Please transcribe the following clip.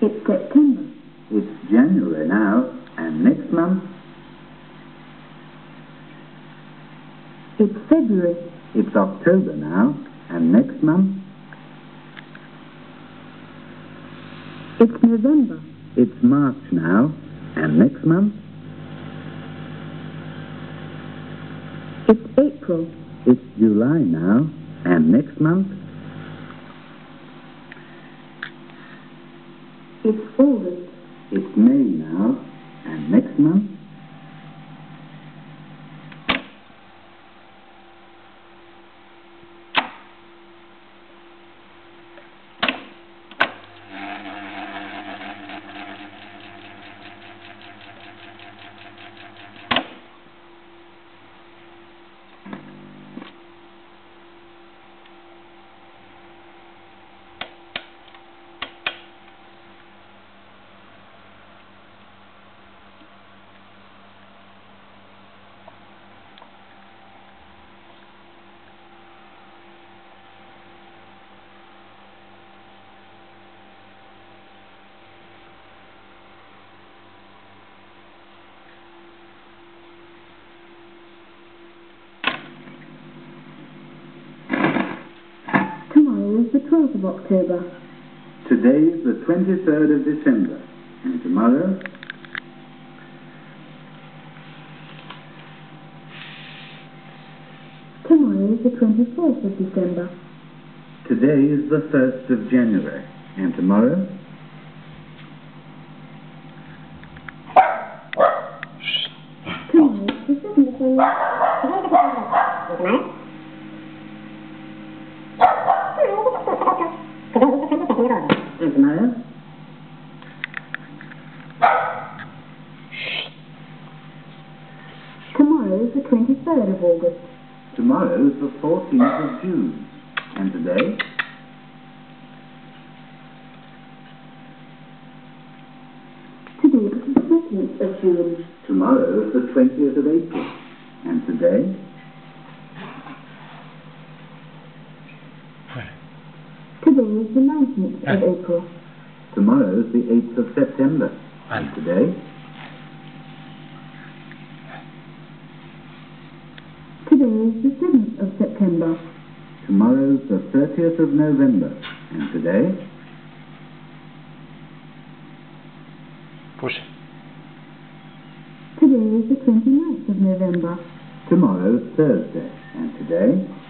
It's September. It's January now, and next month? It's February. It's October now, and next month? It's November. It's March now, and next month? It's April. It's July now, and next month? It's August. It's May now, and next month? Tomorrow is the 12th of October. Today is the 23rd of December, and tomorrow? Tomorrow is the 24th of December. Today is the 1st of January, and tomorrow? Tomorrow is the 2nd of January. And tomorrow? Tomorrow is the 23rd of August. Tomorrow is the 14th of June, and today? Today is the 2nd of June. Tomorrow is the 20th of April, and today? Today is the 19th of April. Tomorrow is the 8th of September, and today? Today is the 7th of September. Tomorrow's the 30th of November, and today? Today is the 29th of November. Tomorrow's Thursday, and today?